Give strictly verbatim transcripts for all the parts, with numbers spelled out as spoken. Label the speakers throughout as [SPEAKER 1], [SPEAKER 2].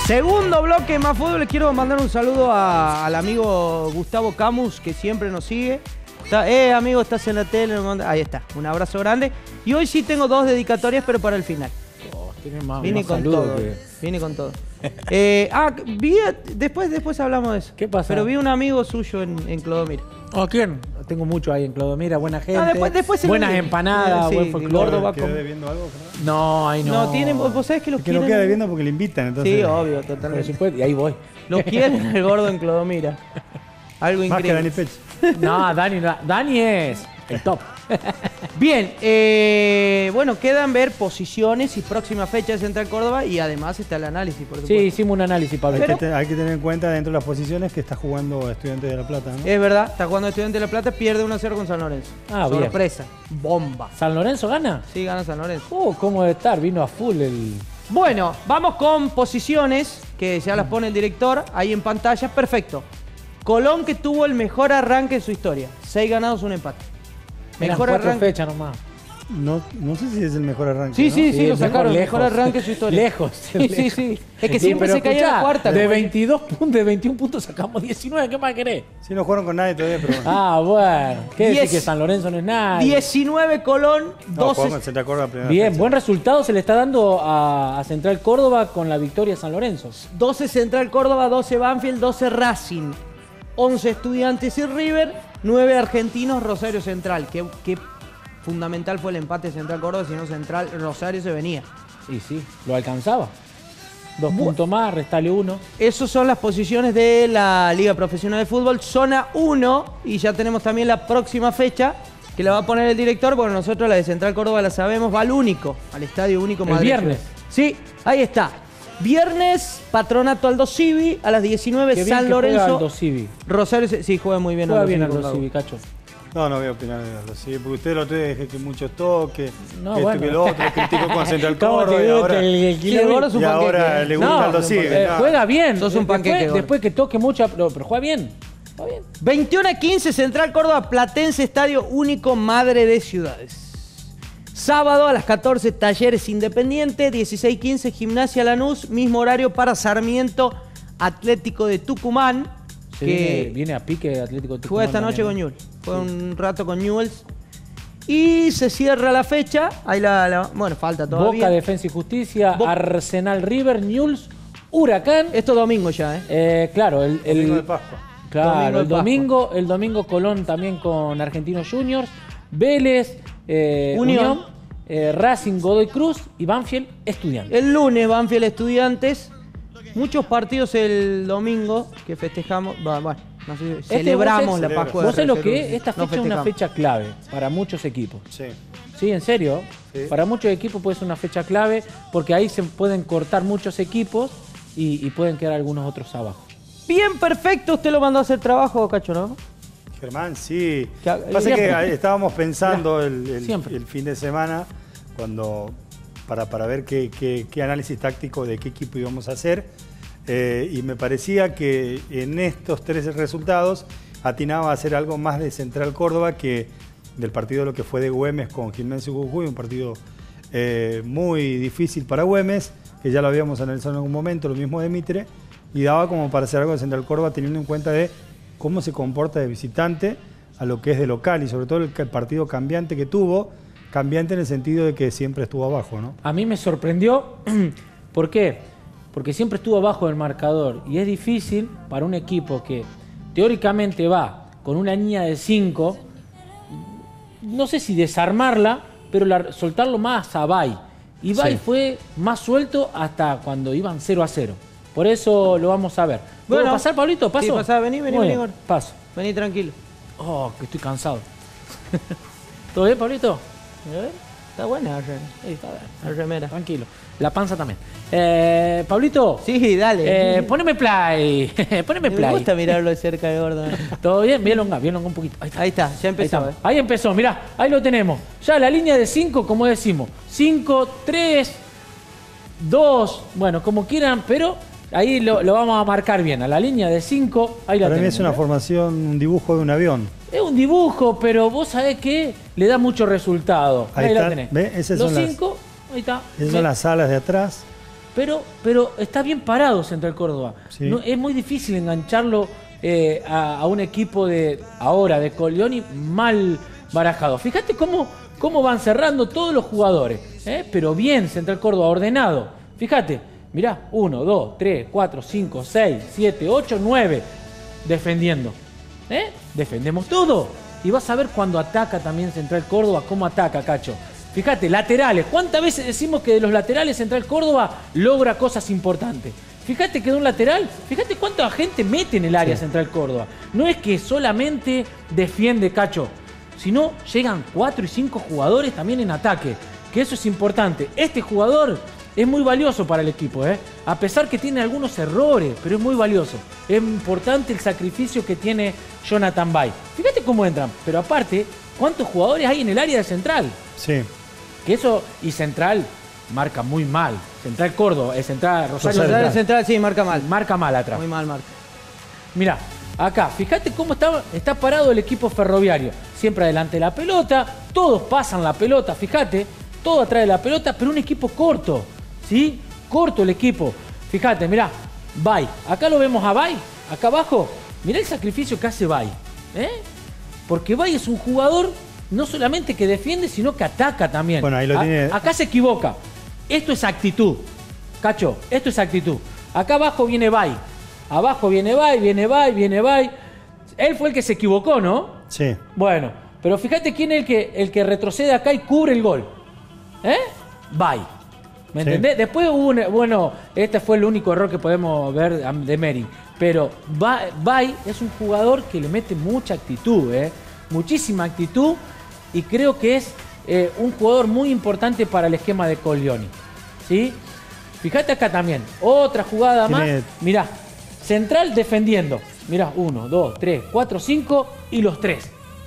[SPEAKER 1] Segundo bloque Más Fútbol. Les quiero mandar un saludo a, al amigo Gustavo Camus, que siempre nos sigue. Está, eh, amigo, estás en la tele. Ahí está. Un abrazo grande. Y hoy sí tengo dos dedicatorias, pero para el final.
[SPEAKER 2] Oh, más,
[SPEAKER 1] Vine
[SPEAKER 2] más
[SPEAKER 1] con todo. Que... Vine con todo. eh, ah, vi, después, después hablamos de eso.
[SPEAKER 2] ¿Qué pasa?
[SPEAKER 1] Pero vi un amigo suyo en, en Clodomiro.
[SPEAKER 2] ¿Oh, quién? Tengo mucho ahí en Clodomiro, buena gente.
[SPEAKER 1] Ah, después, después
[SPEAKER 2] buenas lo... empanadas,
[SPEAKER 1] sí,
[SPEAKER 2] buen folclore.
[SPEAKER 1] Gordo va
[SPEAKER 3] ¿Quedó
[SPEAKER 1] con...
[SPEAKER 3] debiendo algo?
[SPEAKER 2] No, ahí no.
[SPEAKER 1] No, tienen, vos sabés que los
[SPEAKER 3] es que
[SPEAKER 1] quieren...
[SPEAKER 3] no queda debiendo porque le invitan, entonces.
[SPEAKER 1] Sí, obvio, totalmente.
[SPEAKER 2] Si puede, y ahí voy.
[SPEAKER 1] Los quieren el Gordo en Clodomiro. Algo
[SPEAKER 3] Más
[SPEAKER 1] increíble.
[SPEAKER 3] que Dani Pech.
[SPEAKER 2] No, Dani, Dani es el top.
[SPEAKER 1] Bien, eh, bueno, quedan ver posiciones y próxima fecha de Central Córdoba y además está el análisis, por supuesto.
[SPEAKER 2] Sí, hicimos un análisis, Pablo.
[SPEAKER 3] Hay,
[SPEAKER 1] Pero...
[SPEAKER 3] que te, hay que tener en cuenta dentro de las posiciones que está jugando Estudiantes de La Plata, ¿no?
[SPEAKER 1] Es verdad, está jugando Estudiantes de La Plata, pierde uno a cero con San Lorenzo.
[SPEAKER 2] Ah, bien.
[SPEAKER 1] Sorpresa, bomba.
[SPEAKER 2] ¿San Lorenzo gana?
[SPEAKER 1] Sí, gana San Lorenzo.
[SPEAKER 2] Oh, ¿cómo debe estar? Vino a full el...
[SPEAKER 1] Bueno, vamos con posiciones, que ya las pone el director ahí en pantalla. Perfecto. Colón, que tuvo el mejor arranque de su historia. Seis ganados, un empate.
[SPEAKER 2] Mejor cuatro arranque. Fechas nomás.
[SPEAKER 3] No, no sé si es el mejor arranque.
[SPEAKER 1] Sí,
[SPEAKER 3] ¿no?
[SPEAKER 1] sí, sí, sí, lo sacaron.
[SPEAKER 2] Lejos,
[SPEAKER 1] el mejor arranque de su historia.
[SPEAKER 2] Lejos.
[SPEAKER 1] Sí,
[SPEAKER 2] lejos.
[SPEAKER 1] sí, sí. Es que
[SPEAKER 2] Sí,
[SPEAKER 1] siempre se caía
[SPEAKER 2] escuchá,
[SPEAKER 1] la cuarta.
[SPEAKER 2] De veintidós puntos, de veintiún puntos sacamos diecinueve. ¿Qué más querés?
[SPEAKER 3] Sí, no jugaron con nadie todavía, pero bueno.
[SPEAKER 2] Ah, bueno. ¿Qué
[SPEAKER 1] Diez,
[SPEAKER 2] decir que San Lorenzo no es nada?
[SPEAKER 1] diecinueve Colón,
[SPEAKER 3] No,
[SPEAKER 1] doce...
[SPEAKER 3] jugamos en Central Córdoba primera
[SPEAKER 2] Bien,
[SPEAKER 3] fecha.
[SPEAKER 2] buen resultado se le está dando a, a Central Córdoba con la victoria de San Lorenzo.
[SPEAKER 1] doce Central Córdoba, doce Banfield, doce Racing, once Estudiantes y River, nueve Argentinos, Rosario Central. Qué, qué fundamental fue el empate de Central Córdoba, si no Central Rosario se venía.
[SPEAKER 2] Sí, sí, lo alcanzaba. Dos Bu puntos más, restale uno.
[SPEAKER 1] Esas son las posiciones de la Liga Profesional de Fútbol, zona uno, y ya tenemos también la próxima fecha que la va a poner el director, porque nosotros la de Central Córdoba la sabemos, va al único, al Estadio Único Madrid.
[SPEAKER 2] El viernes.
[SPEAKER 1] Sí, ahí está. Viernes, Patronato Aldo Civi, a las diecinueve,
[SPEAKER 2] Qué bien
[SPEAKER 1] San
[SPEAKER 2] que
[SPEAKER 1] Lorenzo.
[SPEAKER 2] juega Aldo Civi.
[SPEAKER 1] Rosario, sí, juega muy bien
[SPEAKER 2] Juega
[SPEAKER 1] Aldo
[SPEAKER 2] bien
[SPEAKER 1] Civi,
[SPEAKER 2] Aldo Civi, Cacho.
[SPEAKER 3] No, no voy a opinar de Aldo Civi, porque usted lo trae que muchos toques,
[SPEAKER 2] No,
[SPEAKER 3] que
[SPEAKER 2] bueno.
[SPEAKER 3] esto que lo otro, criticó con Central
[SPEAKER 2] ¿Cómo te
[SPEAKER 3] Córdoba y
[SPEAKER 2] gusta
[SPEAKER 3] ahora,
[SPEAKER 2] el- el
[SPEAKER 1] Sí,
[SPEAKER 2] kilo
[SPEAKER 1] el
[SPEAKER 2] de-
[SPEAKER 1] gordo es un
[SPEAKER 3] y ahora
[SPEAKER 1] panqueque.
[SPEAKER 3] le gusta
[SPEAKER 2] No,
[SPEAKER 3] Aldo Civi.
[SPEAKER 2] eh,
[SPEAKER 3] no.
[SPEAKER 2] juega bien.
[SPEAKER 1] Sos un
[SPEAKER 2] Después-
[SPEAKER 1] panqueque, gordo.
[SPEAKER 2] Después que toque mucha, pero, pero juega bien. Está bien.
[SPEAKER 1] veintiuno a quince, Central Córdoba, Platense, Estadio Único Madre de Ciudades. Sábado a las catorce, Talleres Independiente, dieciséis quince, Gimnasia Lanús, mismo horario para Sarmiento Atlético de Tucumán,
[SPEAKER 2] Se
[SPEAKER 1] que
[SPEAKER 2] viene, viene a pique Atlético Tucumán.
[SPEAKER 1] juega esta noche con Newell's. Juega un rato con Newell's. Y se cierra la fecha. Ahí la, la- bueno, falta todavía.
[SPEAKER 2] Boca, Defensa y Justicia,
[SPEAKER 1] Bo
[SPEAKER 2] Arsenal River, Newell's, Huracán.
[SPEAKER 1] Esto domingo ya, ¿eh?
[SPEAKER 2] Eh, claro, el, el-
[SPEAKER 3] Domingo de Pascua.
[SPEAKER 2] Claro,
[SPEAKER 1] Domingo de
[SPEAKER 2] el
[SPEAKER 1] Pascua.
[SPEAKER 2] domingo, el domingo Colón también con Argentinos Juniors, Vélez, eh,
[SPEAKER 1] Unión.
[SPEAKER 2] Unión, eh, Racing, Godoy Cruz y Banfield, Estudiantes.
[SPEAKER 1] El lunes, Banfield Estudiantes. Muchos partidos el domingo que festejamos. Bueno, bueno, no sé,
[SPEAKER 2] Este
[SPEAKER 1] celebramos
[SPEAKER 2] vos
[SPEAKER 1] la
[SPEAKER 2] es-
[SPEAKER 1] Pascua. de
[SPEAKER 2] Vos sabés lo que
[SPEAKER 1] Reserva.
[SPEAKER 2] es, esta
[SPEAKER 1] No
[SPEAKER 2] fecha es una
[SPEAKER 1] festejamos.
[SPEAKER 2] fecha clave para muchos equipos.
[SPEAKER 3] Sí.
[SPEAKER 2] Sí, en serio.
[SPEAKER 3] Sí.
[SPEAKER 2] Para muchos equipos puede ser una fecha clave porque ahí se pueden cortar muchos equipos y, y pueden quedar algunos otros abajo.
[SPEAKER 1] Bien, perfecto. Usted lo mandó a hacer trabajo, Cacho, ¿no?
[SPEAKER 3] Germán, sí.
[SPEAKER 1] Que-
[SPEAKER 3] Pasa
[SPEAKER 1] siempre.
[SPEAKER 3] que estábamos pensando el, el-
[SPEAKER 2] Siempre.
[SPEAKER 3] el fin de semana cuando para, para ver qué, qué- qué análisis táctico de qué equipo íbamos a hacer. Eh, y me parecía que en estos tres resultados atinaba a hacer algo más de Central Córdoba que del partido de lo que fue de Güemes con Gimnasia y Jujuy, un partido eh, muy difícil para Güemes, que ya lo habíamos analizado en algún momento, lo mismo de Mitre, y daba como para hacer algo de Central Córdoba teniendo en cuenta de cómo se comporta de visitante a lo que es de local y sobre todo el, el partido cambiante que tuvo, cambiante en el sentido de que siempre estuvo abajo, ¿no?
[SPEAKER 2] A mí me sorprendió, ¿por qué? Porque siempre estuvo abajo del marcador y es difícil para un equipo que teóricamente va con una línea de cinco, no sé si desarmarla, pero la- soltarlo más a Bay. Y Bay
[SPEAKER 3] Sí.
[SPEAKER 2] fue más suelto hasta cuando iban cero a cero. Por eso lo vamos a ver. ¿Puedo
[SPEAKER 1] Bueno.
[SPEAKER 2] pasar, Pablito? ¿Paso?
[SPEAKER 1] Sí, pasá, vení, vení,
[SPEAKER 2] Muy
[SPEAKER 1] vení,
[SPEAKER 2] bien,
[SPEAKER 1] Igor.
[SPEAKER 2] paso.
[SPEAKER 1] Vení tranquilo.
[SPEAKER 2] Oh, que estoy cansado. ¿Todo bien, Pablito?
[SPEAKER 1] A ver, está buena la remera.
[SPEAKER 2] Sí, está bien.
[SPEAKER 1] La remera.
[SPEAKER 2] Tranquilo. La panza también. Eh, Pablito.
[SPEAKER 1] Sí, dale.
[SPEAKER 2] Eh, poneme play. poneme
[SPEAKER 1] Me
[SPEAKER 2] play.
[SPEAKER 1] gusta mirarlo de cerca de gordo.
[SPEAKER 2] ¿Todo bien? Bien longa, bien longa un poquito. Ahí está.
[SPEAKER 1] Ahí está, ya
[SPEAKER 2] Ahí,
[SPEAKER 1] empezó.
[SPEAKER 2] está.
[SPEAKER 1] eh.
[SPEAKER 2] Ahí empezó, mirá, ahí lo tenemos. Ya la línea de cinco, como decimos. cinco, tres, dos, bueno, como quieran, pero ahí lo, lo vamos a marcar bien. A la línea de cinco, ahí la
[SPEAKER 3] Para mí
[SPEAKER 2] tenemos.
[SPEAKER 3] es una
[SPEAKER 2] ¿eh?
[SPEAKER 3] formación, un dibujo de un avión.
[SPEAKER 2] Es un dibujo, pero vos sabés que le da mucho resultado.
[SPEAKER 3] Ahí
[SPEAKER 2] Ahí, la
[SPEAKER 3] está,
[SPEAKER 2] tenés.
[SPEAKER 3] ¿ve? Esas
[SPEAKER 2] Los
[SPEAKER 3] son las-
[SPEAKER 2] cinco, ahí está.
[SPEAKER 3] Esas
[SPEAKER 2] Ve.
[SPEAKER 3] son las alas de atrás,
[SPEAKER 2] pero, pero está bien parado Central Córdoba.
[SPEAKER 3] Sí.
[SPEAKER 2] No, es muy difícil engancharlo eh, a, a un equipo de ahora, de Coglioni, mal barajado. Fíjate cómo, cómo van cerrando todos los jugadores, ¿eh? Pero bien Central Córdoba, ordenado. Fíjate, mirá, uno, dos, tres, cuatro, cinco, seis, siete, ocho, nueve, defendiendo. ¿Eh? Defendemos todo. Y vas a ver cuando ataca también Central Córdoba, cómo ataca, Cacho. Fíjate, laterales. ¿Cuántas veces decimos que de los laterales Central Córdoba logra cosas importantes? Fíjate que de un lateral, fíjate cuánta gente mete en el área, sí, Central Córdoba. No es que solamente defiende, Cacho, sino llegan cuatro y cinco jugadores también en ataque. Que eso es importante. Este jugador es muy valioso para el equipo, ¿eh? A pesar que tiene algunos errores, pero es muy valioso. Es importante el sacrificio que tiene Jonathan Bay. Fíjate cómo entran, pero aparte, ¿cuántos jugadores hay en el área de Central?
[SPEAKER 3] Sí.
[SPEAKER 2] Que eso, y Central marca muy mal. Central Córdoba, es Central Rosario.
[SPEAKER 1] Central,
[SPEAKER 2] Central,
[SPEAKER 1] Central, sí, marca mal.
[SPEAKER 2] Marca mal atrás.
[SPEAKER 1] Muy mal marca.
[SPEAKER 2] Mirá, acá, fíjate cómo está, está parado el equipo ferroviario. Siempre adelante de la pelota, todos pasan la pelota, fíjate, todo atrás de la pelota, pero un equipo corto. ¿Sí? Corto el equipo. Fíjate, mirá, Bay. Acá lo vemos a Bay, acá abajo. Mirá el sacrificio que hace Bay. ¿Eh? Porque Bay es un jugador no solamente que defiende, sino que ataca también.
[SPEAKER 3] Bueno, ahí lo
[SPEAKER 2] a,
[SPEAKER 3] tiene.
[SPEAKER 2] Acá se equivoca. Esto es actitud. Cacho, esto es actitud. Acá abajo viene Bay. Abajo viene Bay, viene Bay, viene Bay. Él fue el que se equivocó, ¿no?
[SPEAKER 3] Sí.
[SPEAKER 2] Bueno, pero fíjate quién es el que, el que retrocede acá y cubre el gol. ¿Eh? Bay. ¿Me
[SPEAKER 3] sí.
[SPEAKER 2] entendés? Después hubo un, bueno, este fue el único error que podemos ver de Merin. Pero Bay es un jugador que le mete mucha actitud, ¿eh? Muchísima actitud. Y creo que es eh, un jugador muy importante para el esquema de Coglioni. ¿Sí? Fíjate acá también. Otra jugada más.
[SPEAKER 3] Tiene...
[SPEAKER 2] Mirá, Central defendiendo. Mirá, uno, dos, tres, cuatro, cinco y los tres.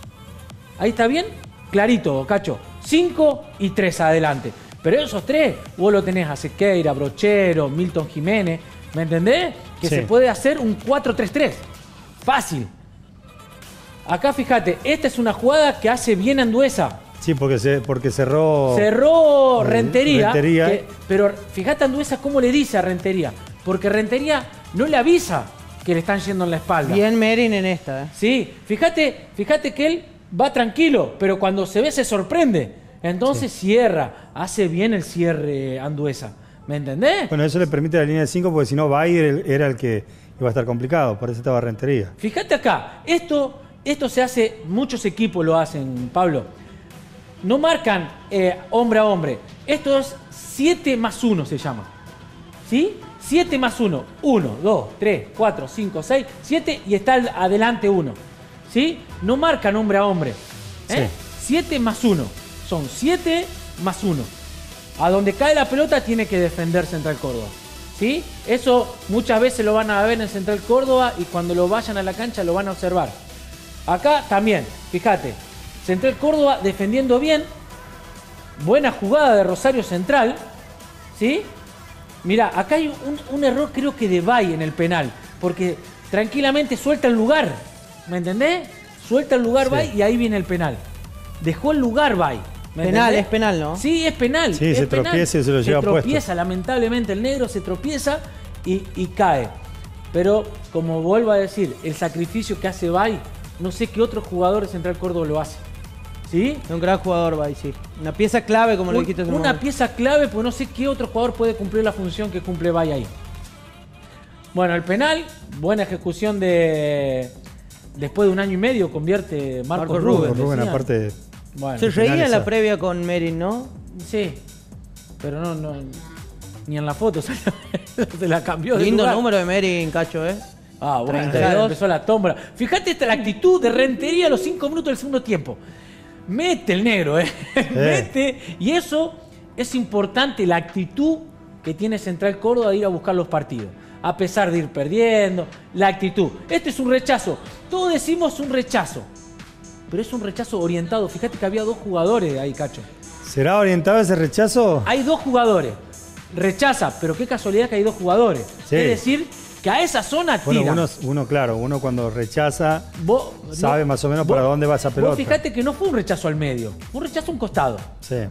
[SPEAKER 2] Ahí está bien, clarito, Cacho. Cinco y tres adelante. Pero esos tres, vos lo tenés a Sequeira, Brochero, Milton Jiménez, ¿me entendés? Que
[SPEAKER 3] sí.
[SPEAKER 2] se puede hacer un cuatro tres tres. Fácil. Acá fíjate, esta es una jugada que hace bien Anduesa.
[SPEAKER 3] Sí, porque, se, porque cerró...
[SPEAKER 2] Cerró Rentería.
[SPEAKER 3] Rentería.
[SPEAKER 2] Que, pero fíjate Anduesa cómo le dice a Rentería. Porque Rentería no le avisa que le están yendo en la espalda.
[SPEAKER 1] Bien Merin en esta, ¿eh? Sí,
[SPEAKER 2] fíjate, fíjate que él va tranquilo, pero cuando se ve se sorprende. Entonces sí. cierra, hace bien el cierre Anduesa. ¿Me entendés?
[SPEAKER 3] Bueno, eso le permite la línea de cinco porque si no Bayer era el que iba a estar complicado, por eso estaba Rentería.
[SPEAKER 2] Fíjate acá, esto, esto se hace, muchos equipos lo hacen, Pablo. No marcan eh, hombre a hombre. Esto es siete más uno se llama. ¿Sí? siete más uno. uno, dos, tres, cuatro, cinco, seis, siete y está adelante uno. ¿Sí? No marcan hombre a hombre. ¿Eh? Sí. siete más uno. Son siete más uno. A donde cae la pelota tiene que defender Central Córdoba. ¿Sí? Eso muchas veces lo van a ver en Central Córdoba y cuando lo vayan a la cancha lo van a observar. Acá también, fíjate, Central Córdoba defendiendo bien. Buena jugada de Rosario Central. ¿Sí? Mirá, acá hay un, un error creo que de Bay en el penal. Porque tranquilamente suelta el lugar. ¿Me entendés? Suelta el lugar sí. Bay y ahí viene el penal. Dejó el lugar Bay.
[SPEAKER 1] Penal,
[SPEAKER 2] entendés?
[SPEAKER 1] es penal, ¿no?
[SPEAKER 2] Sí, es penal.
[SPEAKER 3] Sí,
[SPEAKER 2] es
[SPEAKER 3] se
[SPEAKER 2] penal.
[SPEAKER 3] tropieza y se lo lleva puesto. Se
[SPEAKER 2] tropieza, lamentablemente el negro se tropieza y, y cae. Pero, como vuelvo a decir, el sacrificio que hace Bay, no sé qué otro jugador de Central Córdoba lo hace. ¿Sí?
[SPEAKER 1] Es un gran jugador Bay, sí. Una pieza clave, como
[SPEAKER 2] un,
[SPEAKER 1] lo dijiste hace un
[SPEAKER 2] Una
[SPEAKER 1] momento.
[SPEAKER 2] pieza clave, pues no sé qué otro jugador puede cumplir la función que cumple Bay ahí. Bueno, el penal, buena ejecución de... Después de un año y medio convierte Marcos,
[SPEAKER 1] Marcos
[SPEAKER 2] Rubén.
[SPEAKER 1] Rubén,
[SPEAKER 3] Rubén aparte...
[SPEAKER 1] Bueno, se reía en la previa con Merin, ¿no?
[SPEAKER 2] Sí, pero no, no ni en la foto se la, se la cambió.
[SPEAKER 1] Lindo
[SPEAKER 2] de lugar.
[SPEAKER 1] número de Merin, Cacho, ¿eh?
[SPEAKER 2] Ah, bueno,
[SPEAKER 1] treinta y dos.
[SPEAKER 2] ya empezó la tómbola. Fíjate esta la actitud de Rentería a los cinco minutos del segundo tiempo. Mete el negro, ¿eh? Eh. Mete. Y eso es importante, la actitud que tiene Central Córdoba de ir a buscar los partidos. A pesar de ir perdiendo, la actitud. Este es un rechazo. Todos decimos un rechazo. Pero es un rechazo orientado. Fíjate que había dos jugadores ahí, Cacho.
[SPEAKER 3] ¿Será orientado ese rechazo?
[SPEAKER 2] Hay dos jugadores. Rechaza, pero qué casualidad que hay dos jugadores. Sí. Es decir, que a esa zona tira.
[SPEAKER 3] Bueno, uno, uno, claro, uno cuando rechaza
[SPEAKER 2] vos,
[SPEAKER 3] sabe
[SPEAKER 2] no,
[SPEAKER 3] más o menos
[SPEAKER 2] vos,
[SPEAKER 3] para dónde va esa pelota.
[SPEAKER 2] Vos fíjate que no fue un rechazo al medio, fue un rechazo a un costado.
[SPEAKER 3] Sí.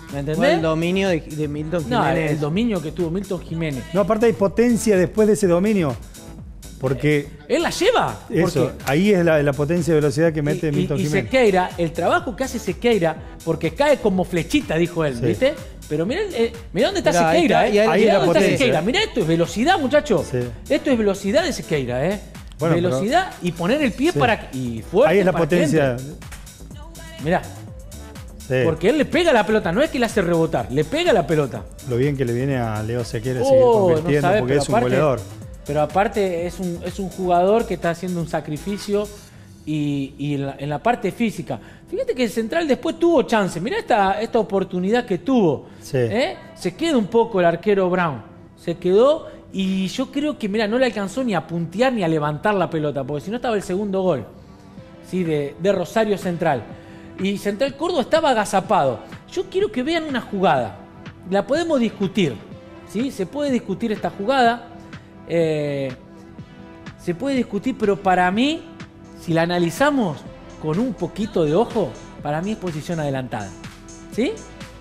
[SPEAKER 2] ¿Me entendés?
[SPEAKER 1] Fue el dominio de, de Milton
[SPEAKER 2] No,
[SPEAKER 1] Jiménez.
[SPEAKER 2] el dominio que tuvo Milton Jiménez.
[SPEAKER 3] No, aparte hay potencia después de ese dominio. Porque
[SPEAKER 2] Él la lleva.
[SPEAKER 3] eso,
[SPEAKER 2] porque-
[SPEAKER 3] ahí es la, la potencia de velocidad que mete
[SPEAKER 2] y,
[SPEAKER 3] Milton
[SPEAKER 2] y, y
[SPEAKER 3] Jiménez.
[SPEAKER 2] Sequeira, el trabajo que hace Sequeira, porque cae como flechita, dijo él,
[SPEAKER 3] Sí.
[SPEAKER 2] ¿viste? Pero mirá, eh, mirá dónde está
[SPEAKER 1] Mirá, ahí
[SPEAKER 2] Sequeira,
[SPEAKER 1] está, y
[SPEAKER 2] ¿eh?
[SPEAKER 1] ahí-
[SPEAKER 3] ahí
[SPEAKER 2] Mirá
[SPEAKER 3] la
[SPEAKER 2] dónde está
[SPEAKER 3] potencia,
[SPEAKER 2] Sequeira.
[SPEAKER 3] ¿eh?
[SPEAKER 2] Mirá esto, es velocidad, muchacho.
[SPEAKER 3] Sí.
[SPEAKER 2] Esto es velocidad de Sequeira, ¿eh?
[SPEAKER 3] Bueno,
[SPEAKER 2] velocidad y poner el pie
[SPEAKER 3] Sí.
[SPEAKER 2] para y fuerte
[SPEAKER 3] Ahí es la
[SPEAKER 2] para que
[SPEAKER 3] potencia.
[SPEAKER 2] entre. Mirá,
[SPEAKER 3] Sí.
[SPEAKER 2] porque él le pega la pelota, no es que le hace rebotar, le pega la pelota.
[SPEAKER 3] Lo bien que le viene a Leo Sequeira seguir
[SPEAKER 2] Oh,
[SPEAKER 3] convirtiendo
[SPEAKER 2] no sabe,
[SPEAKER 3] porque
[SPEAKER 2] pero
[SPEAKER 3] es un
[SPEAKER 2] aparte-
[SPEAKER 3] goleador.
[SPEAKER 2] Pero aparte es un, es un jugador que está haciendo un sacrificio y, y en, la, en la parte física. Fíjate que el Central después tuvo chance. Mirá esta, esta oportunidad que tuvo.
[SPEAKER 3] Sí.
[SPEAKER 2] ¿Eh? Se queda un poco el arquero Brown. Se quedó y yo creo que, mira, no le alcanzó ni a puntear ni a levantar la pelota, porque si no estaba el segundo gol, ¿sí? de, de Rosario Central. Y Central Córdoba estaba agazapado. Yo quiero que vean una jugada. La podemos discutir. ¿Sí? Se puede discutir esta jugada. Eh, se puede discutir, pero para mí, si la analizamos con un poquito de ojo, para mí es posición adelantada. ¿Sí?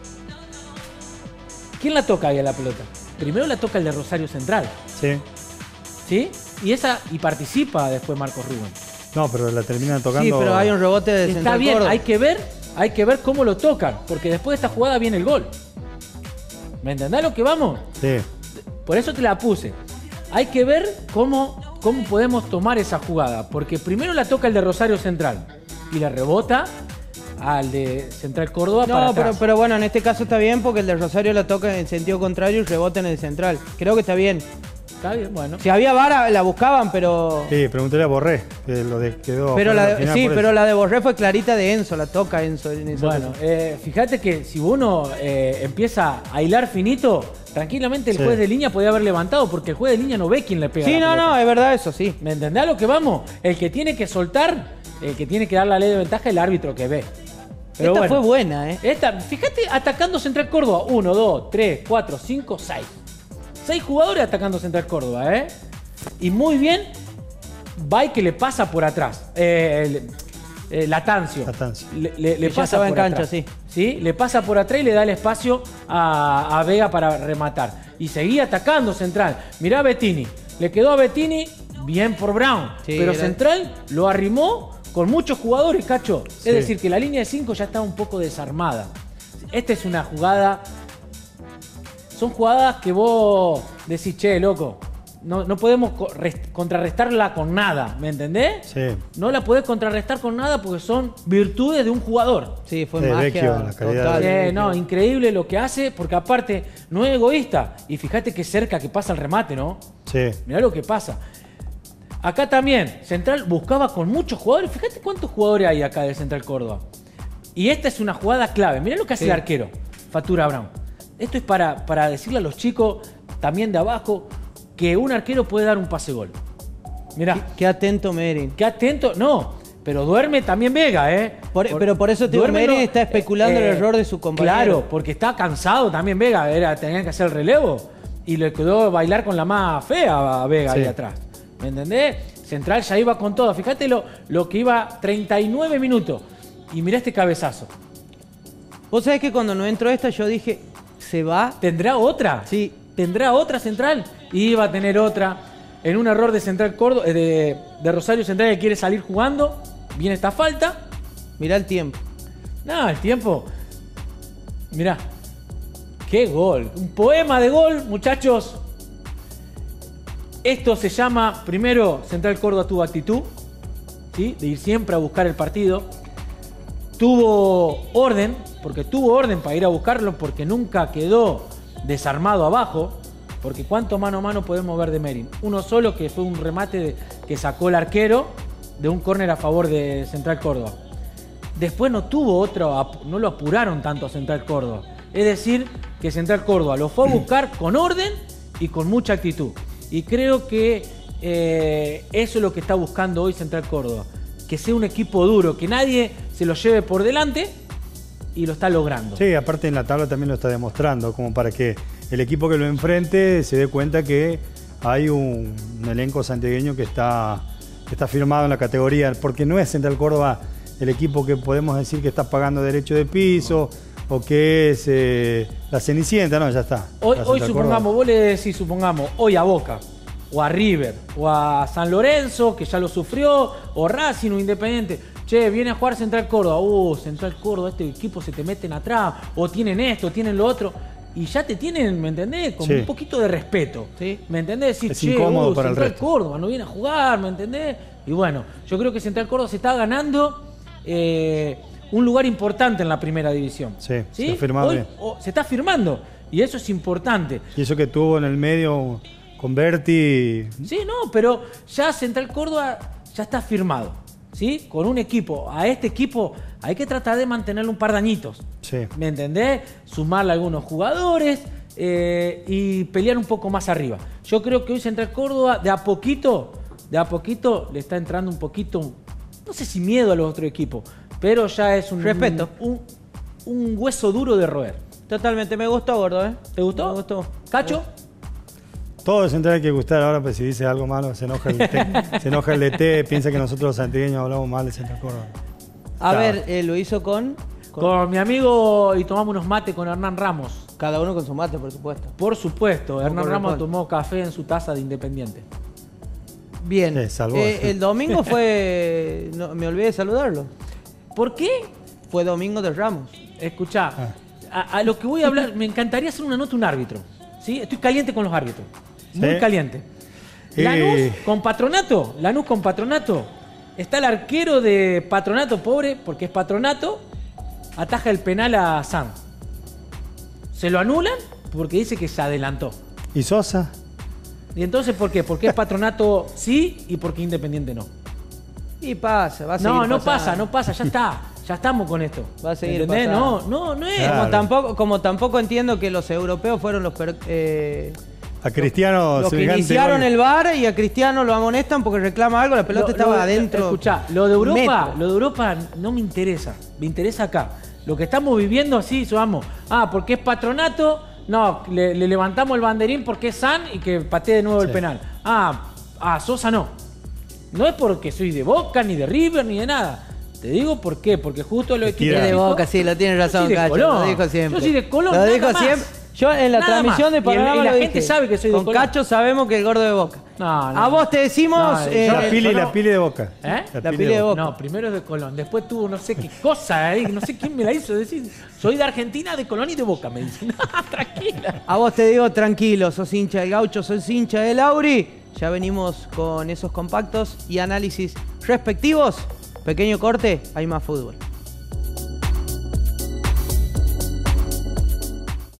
[SPEAKER 2] ¿Quién la toca ahí a la pelota? Primero la toca el de Rosario Central.
[SPEAKER 3] Sí.
[SPEAKER 2] ¿Sí? Y esa y participa después Marcos Rubén.
[SPEAKER 3] No, pero la terminan tocando.
[SPEAKER 1] Sí, pero hay un rebote de
[SPEAKER 2] Está
[SPEAKER 1] Central
[SPEAKER 2] bien,
[SPEAKER 1] Córdoba.
[SPEAKER 2] hay que ver, hay que ver cómo lo tocan, porque después de esta jugada viene el gol. ¿Me entendés lo que vamos?
[SPEAKER 3] Sí.
[SPEAKER 2] Por eso te la puse. Hay que ver cómo, cómo podemos tomar esa jugada, porque primero la toca el de Rosario Central y la rebota al de Central Córdoba para
[SPEAKER 1] No,
[SPEAKER 2] atrás.
[SPEAKER 1] pero, pero bueno, en este caso está bien porque el de Rosario la toca en sentido contrario y rebota en el Central. Creo que está bien.
[SPEAKER 2] Está bien, bueno.
[SPEAKER 1] Si había vara, la buscaban, pero...
[SPEAKER 3] Sí, pregúntale a Borré, que lo de- quedó.
[SPEAKER 1] Pero
[SPEAKER 3] fuera
[SPEAKER 1] la,
[SPEAKER 3] al final
[SPEAKER 1] sí,
[SPEAKER 3] por
[SPEAKER 1] pero
[SPEAKER 3] eso.
[SPEAKER 1] la de Borré fue clarita de Enzo, la toca Enzo en esa
[SPEAKER 2] Bueno,
[SPEAKER 1] ocasión.
[SPEAKER 2] eh, fíjate que si uno eh, empieza a hilar finito, tranquilamente el
[SPEAKER 3] Sí.
[SPEAKER 2] juez de línea podía haber levantado, porque el juez de línea no ve quién le pega.
[SPEAKER 1] Sí,
[SPEAKER 2] la
[SPEAKER 1] no,
[SPEAKER 2] pelota.
[SPEAKER 1] no, es verdad eso, sí.
[SPEAKER 2] ¿Me entendés a lo que vamos? El que tiene que soltar, el que tiene que dar la ley de ventaja es el árbitro que ve. Pero
[SPEAKER 1] Esta
[SPEAKER 2] bueno,
[SPEAKER 1] fue buena, ¿eh?
[SPEAKER 2] Esta, fíjate, atacando Central Córdoba. Uno, dos, tres, cuatro, cinco, seis. Seis jugadores atacando Central Córdoba, ¿eh? Y muy bien, va y que le pasa por atrás. Eh, el- eh, Latancio.
[SPEAKER 3] Latancio.
[SPEAKER 2] Le, le- le
[SPEAKER 1] Que ya
[SPEAKER 2] pasa
[SPEAKER 1] estaba en
[SPEAKER 2] por
[SPEAKER 1] cancha,
[SPEAKER 2] atrás.
[SPEAKER 1] sí.
[SPEAKER 2] ¿Sí? Le pasa por atrás y le da el espacio a, a Vega para rematar. Y seguía atacando Central. Mirá a Bettini. Le quedó a Bettini bien por Brown.
[SPEAKER 1] Sí,
[SPEAKER 2] pero
[SPEAKER 1] era-
[SPEAKER 2] Central lo arrimó con muchos jugadores, Cacho.
[SPEAKER 3] Sí.
[SPEAKER 2] Es decir, que la línea de cinco ya está un poco desarmada. Esta es una jugada... Son jugadas que vos decís, che, loco, no, no podemos co- rest- contrarrestarla con nada, ¿me entendés?
[SPEAKER 3] Sí.
[SPEAKER 2] No la podés contrarrestar con nada porque son virtudes de un jugador.
[SPEAKER 1] Sí, fue
[SPEAKER 3] De
[SPEAKER 1] magia
[SPEAKER 3] Vecchio, la calidad
[SPEAKER 1] total.
[SPEAKER 3] de-
[SPEAKER 2] Eh, no, increíble lo que hace, porque aparte no es egoísta. Y fíjate qué cerca que pasa el remate, ¿no?
[SPEAKER 3] Sí.
[SPEAKER 2] Mirá lo que pasa. Acá también, Central buscaba con muchos jugadores. Fíjate cuántos jugadores hay acá del Central Córdoba. Y esta es una jugada clave. Mirá lo que hace
[SPEAKER 1] Sí.
[SPEAKER 2] el arquero, Fatura Brown. Esto es para, para decirle a los chicos, también de abajo, que un arquero puede dar un pase gol. Mirá,
[SPEAKER 1] Qué, qué atento Merin.
[SPEAKER 2] qué atento. No, pero duerme también Vega, ¿eh?
[SPEAKER 1] Por- pero por eso te digo,
[SPEAKER 2] duerme
[SPEAKER 1] Merin
[SPEAKER 2] no-
[SPEAKER 1] está especulando el error de su compañero.
[SPEAKER 2] Claro, porque está cansado también Vega. Era, tenía que hacer el relevo. Y le quedó bailar con la más fea a Vega
[SPEAKER 3] Sí.
[SPEAKER 2] ahí atrás. ¿Me entendés? Central ya iba con todo. Fíjate lo, lo que iba treinta y nueve minutos. Y mirá este cabezazo.
[SPEAKER 1] Vos sabés que cuando no entró esta yo dije, ¿se va?
[SPEAKER 2] ¿Tendrá otra?
[SPEAKER 1] Sí.
[SPEAKER 2] ¿Tendrá otra Central? Y iba a tener otra. En un error de Central Córdoba, eh, de, de Rosario Central que quiere salir jugando. Viene esta falta.
[SPEAKER 1] Mirá el tiempo.
[SPEAKER 2] No, el tiempo. Mirá. ¡Qué gol! Un poema de gol, muchachos. Esto se llama, primero, Central Córdoba tuvo actitud, ¿sí? De ir siempre a buscar el partido. Tuvo orden, porque tuvo orden para ir a buscarlo, porque nunca quedó desarmado abajo. Porque cuánto mano a mano podemos ver de Merin. Uno solo, que fue un remate de- que sacó el arquero de un córner a favor de Central Córdoba. Después no tuvo otro, ap- no lo apuraron tanto a Central Córdoba. Es decir, que Central Córdoba lo fue a buscar con orden y con mucha actitud. Y creo que eh, eso es lo que está buscando hoy Central Córdoba. Que sea un equipo duro, que nadie se lo lleve por delante, y lo está logrando.
[SPEAKER 3] Sí, aparte en la tabla también lo está demostrando, como para que el equipo que lo enfrente se dé cuenta que hay un, un elenco santiagueño que está, que está firmado en la categoría, porque no es Central Córdoba el equipo que podemos decir que está pagando derecho de piso o qué es eh, la Cenicienta, no, ya está.
[SPEAKER 2] Hoy,
[SPEAKER 3] La
[SPEAKER 2] hoy
[SPEAKER 3] Central
[SPEAKER 2] supongamos,
[SPEAKER 3] Córdoba.
[SPEAKER 2] vos le decís, supongamos, hoy a Boca, o a River, o a San Lorenzo, que ya lo sufrió, o Racing o Independiente. Che, viene a jugar Central Córdoba. Uh, Central Córdoba, este equipo se te meten atrás, o tienen esto, tienen lo otro. Y ya te tienen, ¿me entendés? Como
[SPEAKER 3] Sí.
[SPEAKER 2] un poquito de respeto.
[SPEAKER 1] Sí.
[SPEAKER 2] ¿Me entendés? Decir,
[SPEAKER 3] Es
[SPEAKER 2] che,
[SPEAKER 3] incómodo
[SPEAKER 2] uh,
[SPEAKER 3] para el
[SPEAKER 2] Central
[SPEAKER 3] resto.
[SPEAKER 2] Córdoba no viene a jugar, ¿me entendés? Y bueno, yo creo que Central Córdoba se está ganando eh, un lugar importante en la primera división.
[SPEAKER 3] Sí, se ha firmado
[SPEAKER 2] Hoy,
[SPEAKER 3] bien.
[SPEAKER 2] o- se está firmando. Y eso es importante.
[SPEAKER 3] Y eso que tuvo en el medio con Berti.
[SPEAKER 2] Sí, no, pero ya Central Córdoba ya está firmado, ¿sí? Con un equipo. A este equipo hay que tratar de mantenerlo un par de añitos.
[SPEAKER 3] Sí.
[SPEAKER 2] ¿Me entendés? Sumarle algunos jugadores eh, y pelear un poco más arriba. Yo creo que hoy Central Córdoba, de a poquito, de a poquito, le está entrando un poquito, no sé si miedo a los otros equipos, pero ya es un...
[SPEAKER 1] Respeto.
[SPEAKER 2] Un, un hueso duro de roer.
[SPEAKER 1] Totalmente, me gustó, gordo, ¿eh?
[SPEAKER 2] ¿Te gustó?
[SPEAKER 1] Me gustó.
[SPEAKER 2] ¿Cacho?
[SPEAKER 3] Todo de Central hay que gustar ahora, pues si dice algo malo, se enoja el D T. Se enoja el D T, piensa que nosotros los santiagueños hablamos mal de Central Córdoba.
[SPEAKER 1] A
[SPEAKER 3] Claro.
[SPEAKER 1] ver, eh, lo hizo con, con
[SPEAKER 2] Con mi amigo y tomamos unos mates con Hernán Ramos.
[SPEAKER 1] cada uno con su mate, por supuesto.
[SPEAKER 2] Por supuesto, Hernán Ramos
[SPEAKER 1] corresponde.
[SPEAKER 2] tomó café en su taza de Independiente.
[SPEAKER 1] Bien.
[SPEAKER 3] Se salvó.
[SPEAKER 1] Eh, el domingo fue... no, me olvidé de saludarlo.
[SPEAKER 2] ¿Por qué?
[SPEAKER 1] Fue domingo de Ramos.
[SPEAKER 2] Escuchá,
[SPEAKER 3] Ah.
[SPEAKER 2] a, a lo que voy a hablar, me encantaría hacer una nota a un árbitro. ¿Sí? Estoy caliente con los árbitros. Muy
[SPEAKER 3] Sí.
[SPEAKER 2] caliente.
[SPEAKER 3] Eh.
[SPEAKER 2] Lanús con Patronato. Lanús con Patronato. Está el arquero de Patronato, pobre, porque es Patronato. Ataja el penal a San. Se lo anulan porque dice que se adelantó.
[SPEAKER 3] ¿Y Sosa?
[SPEAKER 2] ¿Y entonces por qué? Porque es Patronato sí y porque Independiente no.
[SPEAKER 1] Y pasa, va a seguir
[SPEAKER 2] No, no
[SPEAKER 1] pasando.
[SPEAKER 2] pasa, no pasa, ya está. Ya estamos con esto.
[SPEAKER 1] Va a seguir
[SPEAKER 2] ¿Entendés?
[SPEAKER 1] pasando.
[SPEAKER 2] No, no, no es.
[SPEAKER 3] Claro.
[SPEAKER 1] Como tampoco, como tampoco entiendo que los europeos fueron los, per- eh,
[SPEAKER 3] A Cristiano
[SPEAKER 1] los que
[SPEAKER 3] semejante
[SPEAKER 1] iniciaron
[SPEAKER 3] gol.
[SPEAKER 1] el V A R y a Cristiano lo amonestan porque reclama algo, la pelota
[SPEAKER 2] Lo-
[SPEAKER 1] estaba
[SPEAKER 2] lo-
[SPEAKER 1] adentro.
[SPEAKER 2] Escuchá, lo de Europa,
[SPEAKER 1] metro.
[SPEAKER 2] lo de Europa no me interesa. Me interesa acá. Lo que estamos viviendo así, vamos. Ah, porque es Patronato. No, le, le levantamos el banderín porque es San y que patee de nuevo el
[SPEAKER 3] Sí.
[SPEAKER 2] penal. Ah, a Sosa no. No es porque soy de Boca, ni de River, ni de nada. Te digo por qué, porque justo lo equipos.
[SPEAKER 3] tira.
[SPEAKER 1] Es de Boca, sí, lo tiene razón,
[SPEAKER 2] Yo soy de
[SPEAKER 1] Cacho,
[SPEAKER 2] Colón.
[SPEAKER 1] lo dijo siempre.
[SPEAKER 2] Yo soy de Colón,
[SPEAKER 1] Lo
[SPEAKER 2] nada
[SPEAKER 1] dijo
[SPEAKER 2] más.
[SPEAKER 1] siempre. Yo en la
[SPEAKER 2] Nada
[SPEAKER 1] transmisión
[SPEAKER 2] más.
[SPEAKER 1] de
[SPEAKER 2] Y el-
[SPEAKER 1] Panorama
[SPEAKER 2] y la
[SPEAKER 1] lo
[SPEAKER 2] gente
[SPEAKER 1] dije.
[SPEAKER 2] sabe que soy de
[SPEAKER 1] Con
[SPEAKER 2] Colón.
[SPEAKER 1] Cacho sabemos que el gordo de Boca.
[SPEAKER 2] No, no,
[SPEAKER 1] a
[SPEAKER 2] no.
[SPEAKER 1] vos te decimos...
[SPEAKER 2] No,
[SPEAKER 1] eh,
[SPEAKER 2] yo-
[SPEAKER 3] La
[SPEAKER 2] Eh,
[SPEAKER 3] pili,
[SPEAKER 2] yo no-
[SPEAKER 3] la pili de Boca.
[SPEAKER 2] ¿Eh?
[SPEAKER 1] La pili de Boca.
[SPEAKER 2] No, primero es de Colón. Después tuvo no sé qué cosa, eh, no sé quién me la hizo decir. Soy de Argentina, de Colón y de Boca, me dicen. Tranquila.
[SPEAKER 1] A vos te digo tranquilo, sos hincha del Gaucho, sos hincha del Auri. Ya venimos con esos compactos y análisis respectivos. Pequeño corte, hay más fútbol.